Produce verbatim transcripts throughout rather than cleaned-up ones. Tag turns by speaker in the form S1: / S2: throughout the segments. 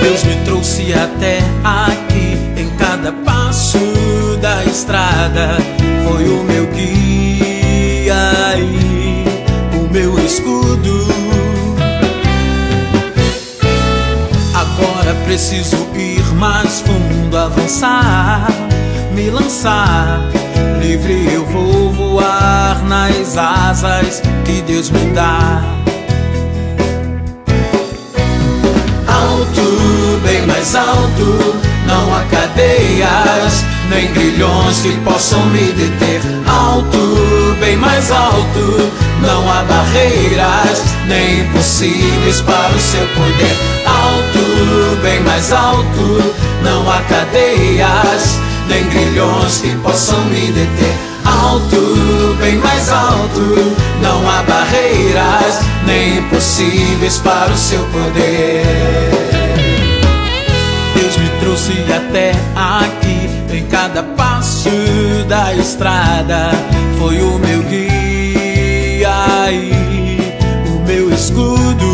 S1: Deus me trouxe até aqui. Em cada passo da estrada foi o meu guia e o meu escudo. Agora preciso ir mais fundo, avançar, me lançar. Livre eu vou voar nas asas que Deus me dá. Alto, bem mais alto, não há cadeias nem grilhões que possam me deter. Alto, bem mais alto, não há barreiras nem impossíveis para o seu poder. Alto, bem mais alto, não há cadeias nem grilhões que possam me deter. Alto, bem mais alto, não há barreiras nem impossíveis para o seu poder. Deus me trouxe até aqui. Em cada passo da estrada foi o meu guia e o meu escudo.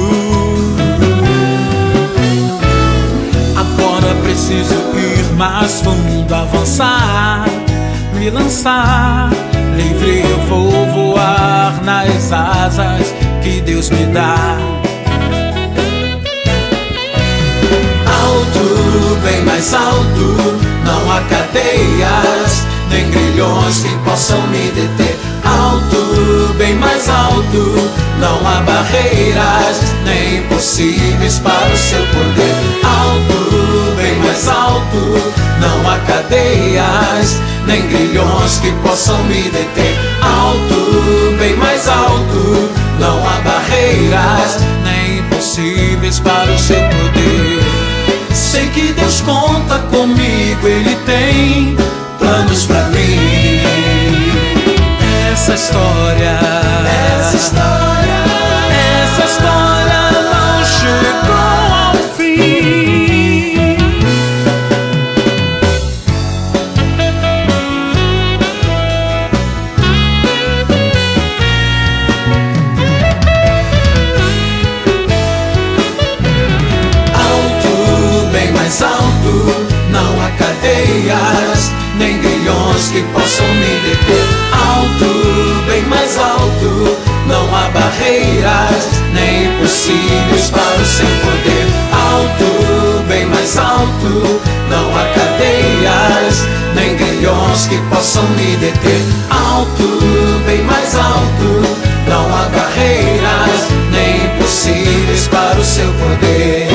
S1: Agora preciso ir mais fundo, avançar, me lançar. Livre eu vou voar nas asas que Deus me dá. Alto, bem mais alto, não há cadeias nem grilhões que possam me deter. Alto, bem mais alto, não há barreiras nem impossíveis para o seu poder. Alto, bem mais alto, não há cadeias nem grilhões que possam me deter. Alto, bem mais alto, não há barreiras nem impossíveis para o seu poder. Sei que Deus conta comigo, Ele tem planos pra mim. Essa história, essa história, essa história não chegou ao fim. Alto, bem mais alto, não há cadeias nem grilhões que possam me deter. Alto, bem mais alto, não há barreiras nem impossíveis para o seu poder. Alto, bem mais alto, não há cadeias nem grilhões que possam me deter. Alto, bem mais alto, não há barreiras nem impossíveis para o seu poder.